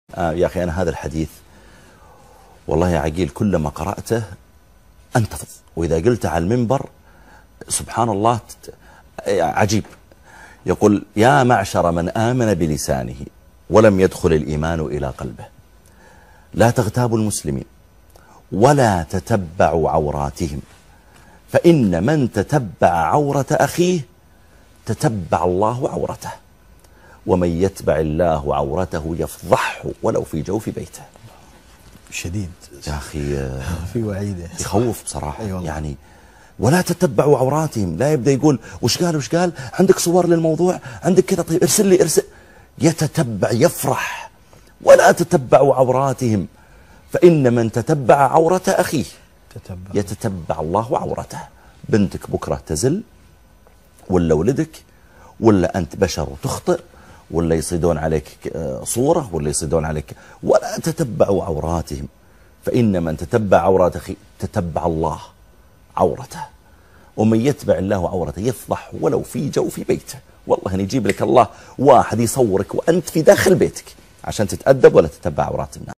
يا أخي أنا هذا الحديث والله يا عقيل كلما قرأته أنتفض، وإذا قلته على المنبر سبحان الله عجيب. يقول: يا معشر من آمن بلسانه ولم يدخل الإيمان إلى قلبه، لا تغتابوا المسلمين ولا تتبعوا عوراتهم، فإن من تتبع عورة أخيه تتبع الله عورته، ومن يتبع الله عورته يفضحه ولو في جوف بيته. شديد يا أخي في وعيده يخوف بصراحة. أيوة يعني ولا تتبعوا عوراتهم، لا يبدأ يقول وش قال عندك صور للموضوع، عندك كذا، طيب ارسل لي ارسل. يتتبع يفرح. ولا تتبعوا عوراتهم، فإن من تتبع عورة أخيه يتتبع الله عورته. بنتك بكرة تزل، ولا ولدك، ولا أنت بشر وتخطئ، ولا يصيدون عليك صورة، ولا يصيدون عليك. ولا تتبعوا عوراتهم، فإن من تتبع عورات أخيه تتبع الله عورته، ومن يتبع الله عورته يفضح ولو في جوف بيته. والله أن يجيب لك الله واحد يصورك وأنت في داخل بيتك عشان تتأدب ولا تتبع عورات الناس.